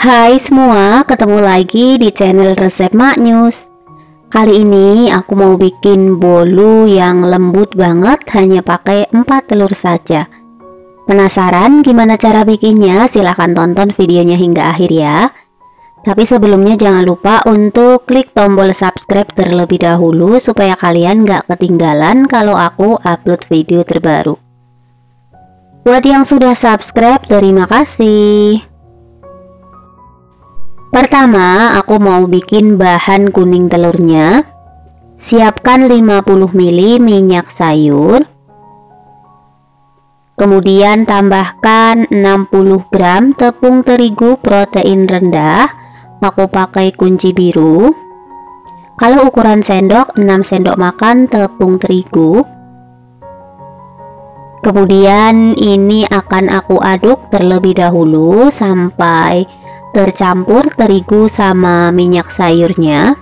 Hai semua, ketemu lagi di channel resep Maknyus. Kali ini aku mau bikin bolu yang lembut banget, hanya pakai 4 telur saja. Penasaran gimana cara bikinnya? Silahkan tonton videonya hingga akhir ya. Tapi sebelumnya jangan lupa untuk klik tombol subscribe terlebih dahulu supaya kalian gak ketinggalan kalau aku upload video terbaru. Buat yang sudah subscribe, terima kasih. Pertama, aku mau bikin bahan kuning telurnya. Siapkan 50 ml minyak sayur. Kemudian tambahkan 60 gram tepung terigu protein rendah. Aku pakai kunci biru. Kalau ukuran sendok, 6 sendok makan tepung terigu. Kemudian ini akan aku aduk terlebih dahulu sampai tercampur terigu sama minyak sayurnya.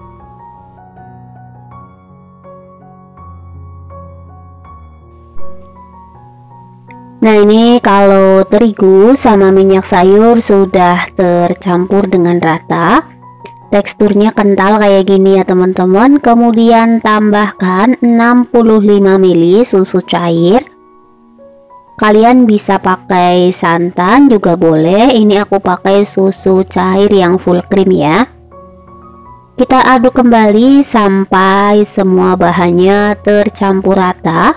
Nah, ini kalau terigu sama minyak sayur sudah tercampur dengan rata, teksturnya kental kayak gini ya teman-teman. Kemudian tambahkan 65 ml susu cair. Kalian bisa pakai santan juga boleh. Ini aku pakai susu cair yang full cream ya. Kita aduk kembali sampai semua bahannya tercampur rata.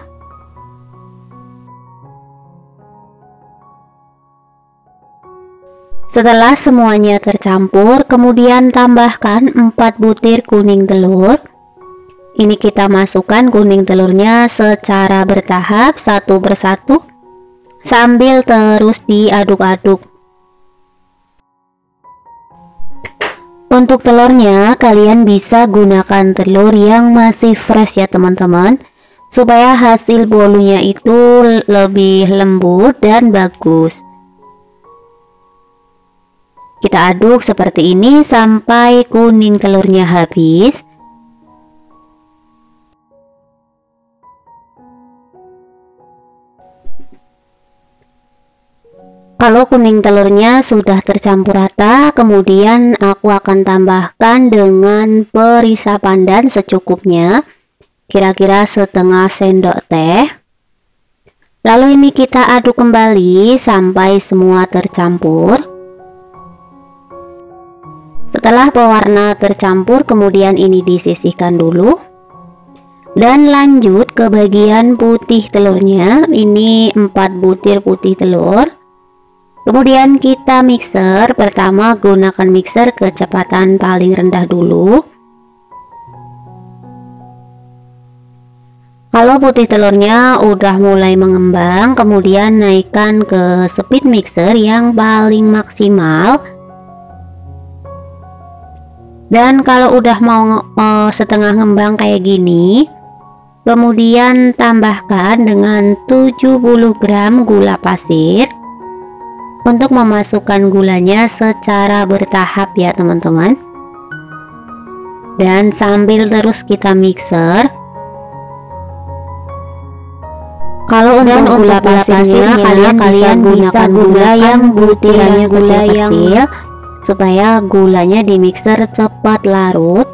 Setelah semuanya tercampur, kemudian tambahkan 4 butir kuning telur. Ini kita masukkan kuning telurnya secara bertahap satu persatu sambil terus diaduk-aduk. Untuk telurnya kalian bisa gunakan telur yang masih fresh ya teman-teman, supaya hasil bolunya itu lebih lembut dan bagus. Kita aduk seperti ini sampai kuning telurnya habis. Kalau kuning telurnya sudah tercampur rata, kemudian aku akan tambahkan dengan perisa pandan secukupnya, kira-kira setengah sendok teh. Lalu ini kita aduk kembali sampai semua tercampur. Setelah pewarna tercampur, kemudian ini disisihkan dulu. Dan lanjut ke bagian putih telurnya. Ini 4 butir putih telur. Kemudian kita mixer. Pertama gunakan mixer kecepatan paling rendah dulu. Kalau putih telurnya udah mulai mengembang, kemudian naikkan ke speed mixer yang paling maksimal. Dan kalau udah mau setengah ngembang kayak gini, kemudian tambahkan dengan 70 gram gula pasir. Untuk memasukkan gulanya secara bertahap ya teman-teman. Dan sambil terus kita mixer. Kalau untuk gula pasirnya kalian bisa gula yang butirannya kecil-kecil, supaya gulanya di mixer cepat larut.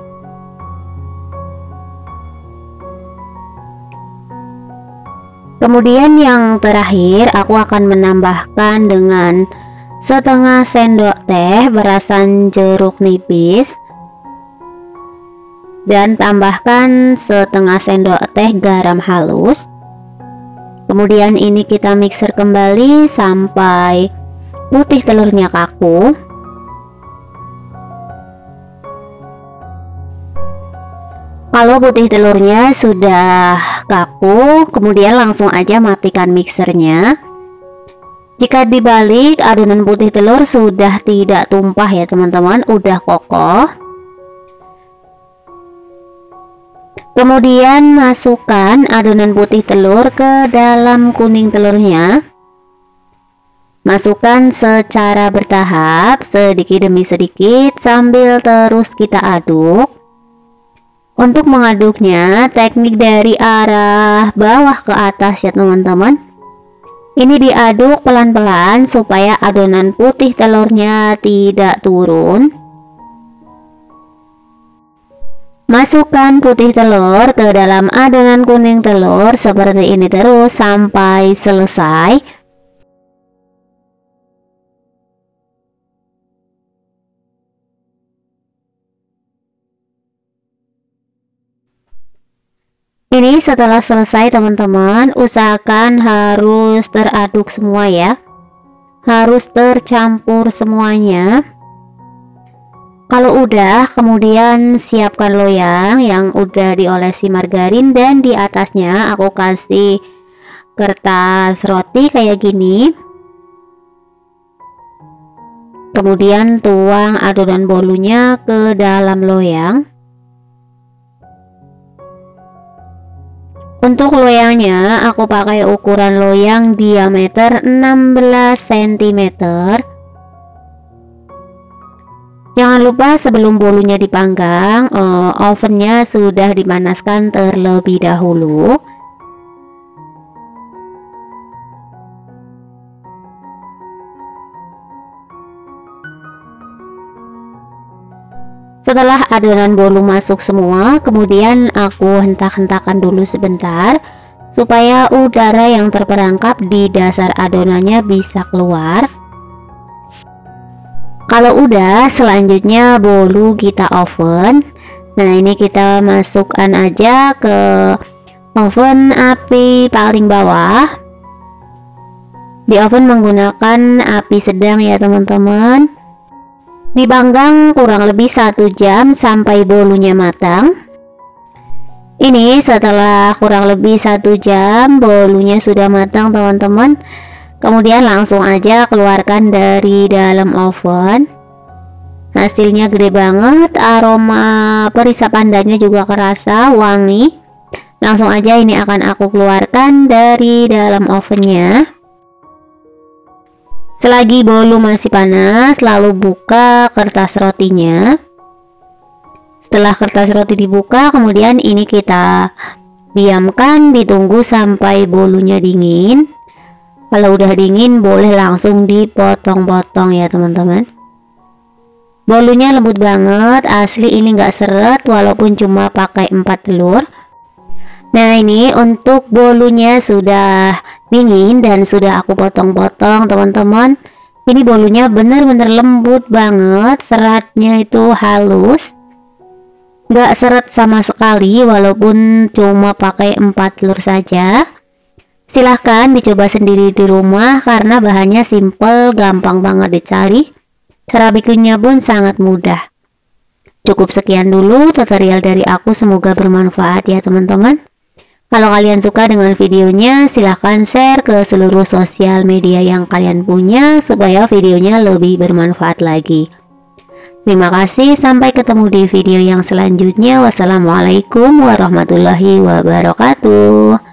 Kemudian yang terakhir aku akan menambahkan dengan setengah sendok teh perasan jeruk nipis. Dan tambahkan setengah sendok teh garam halus. Kemudian ini kita mixer kembali sampai putih telurnya kaku. Kalau putih telurnya sudah kaku, kemudian langsung aja matikan mixernya. Jika dibalik, adonan putih telur sudah tidak tumpah ya teman-teman, udah kokoh. Kemudian masukkan adonan putih telur ke dalam kuning telurnya. Masukkan secara bertahap, sedikit demi sedikit, sambil terus kita aduk. Untuk mengaduknya, teknik dari arah bawah ke atas ya teman-teman. Ini diaduk pelan-pelan supaya adonan putih telurnya tidak turun. Masukkan putih telur ke dalam adonan kuning telur seperti ini terus sampai selesai. Ini setelah selesai teman-teman, usahakan harus teraduk semua ya. Harus tercampur semuanya. Kalau udah, kemudian siapkan loyang yang udah diolesi margarin dan di atasnya aku kasih kertas roti kayak gini. Kemudian tuang adonan bolunya ke dalam loyang. Untuk loyangnya aku pakai ukuran loyang diameter 16 cm. Jangan lupa sebelum bolunya dipanggang, ovennya sudah dipanaskan terlebih dahulu. Setelah adonan bolu masuk semua, kemudian aku hentak-hentakan dulu sebentar supaya udara yang terperangkap di dasar adonannya bisa keluar. Kalau udah, selanjutnya bolu kita oven. Nah, ini kita masukkan aja ke oven api paling bawah. Di oven menggunakan api sedang ya teman-teman. Dipanggang kurang lebih 1 jam sampai bolunya matang. Ini setelah kurang lebih 1 jam bolunya sudah matang teman-teman. Kemudian langsung aja keluarkan dari dalam oven. Hasilnya gede banget, aroma perisa pandannya juga kerasa, wangi. Langsung aja ini akan aku keluarkan dari dalam ovennya. Selagi bolu masih panas, lalu buka kertas rotinya. Setelah kertas roti dibuka, kemudian ini kita diamkan, ditunggu sampai bolunya dingin. Kalau udah dingin boleh langsung dipotong-potong ya teman-teman. Bolunya lembut banget, asli ini nggak seret walaupun cuma pakai 4 telur. Nah, ini untuk bolunya sudah dingin dan sudah aku potong-potong teman-teman. Ini bolunya bener-bener lembut banget, seratnya itu halus, nggak seret sama sekali walaupun cuma pakai 4 telur saja. Silahkan dicoba sendiri di rumah karena bahannya simple, gampang banget dicari. Cara bikinnya pun sangat mudah. Cukup sekian dulu tutorial dari aku, semoga bermanfaat ya teman-teman. Kalau kalian suka dengan videonya, silahkan share ke seluruh sosial media yang kalian punya supaya videonya lebih bermanfaat lagi. Terima kasih, sampai ketemu di video yang selanjutnya. Wassalamualaikum warahmatullahi wabarakatuh.